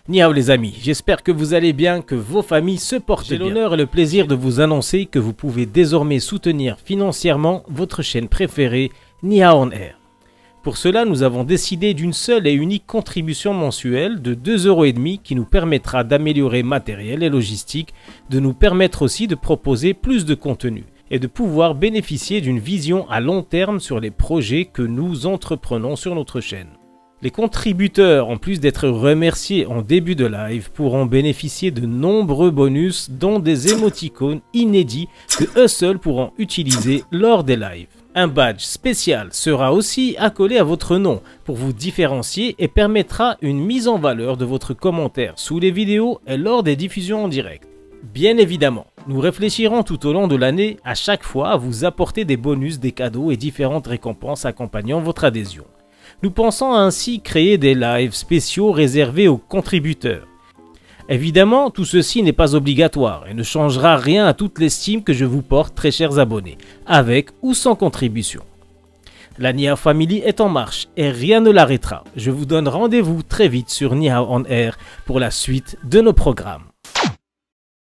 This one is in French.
Ni hao les amis, j'espère que vous allez bien, que vos familles se portent bien. J'ai l'honneur et le plaisir de vous annoncer que vous pouvez désormais soutenir financièrement votre chaîne préférée, Ni Hao On Air. Pour cela, nous avons décidé d'une seule et unique contribution mensuelle de 2,5 € qui nous permettra d'améliorer matériel et logistique, de nous permettre aussi de proposer plus de contenu et de pouvoir bénéficier d'une vision à long terme sur les projets que nous entreprenons sur notre chaîne. Les contributeurs, en plus d'être remerciés en début de live, pourront bénéficier de nombreux bonus, dont des émoticônes inédits que eux seuls pourront utiliser lors des lives. Un badge spécial sera aussi accolé à votre nom pour vous différencier et permettra une mise en valeur de votre commentaire sous les vidéos et lors des diffusions en direct. Bien évidemment, nous réfléchirons tout au long de l'année à chaque fois à vous apporter des bonus, des cadeaux et différentes récompenses accompagnant votre adhésion. Nous pensons ainsi créer des lives spéciaux réservés aux contributeurs. Évidemment, tout ceci n'est pas obligatoire et ne changera rien à toute l'estime que je vous porte, très chers abonnés, avec ou sans contribution. La Ni Hao Family est en marche et rien ne l'arrêtera. Je vous donne rendez-vous très vite sur Ni Hao On Air pour la suite de nos programmes.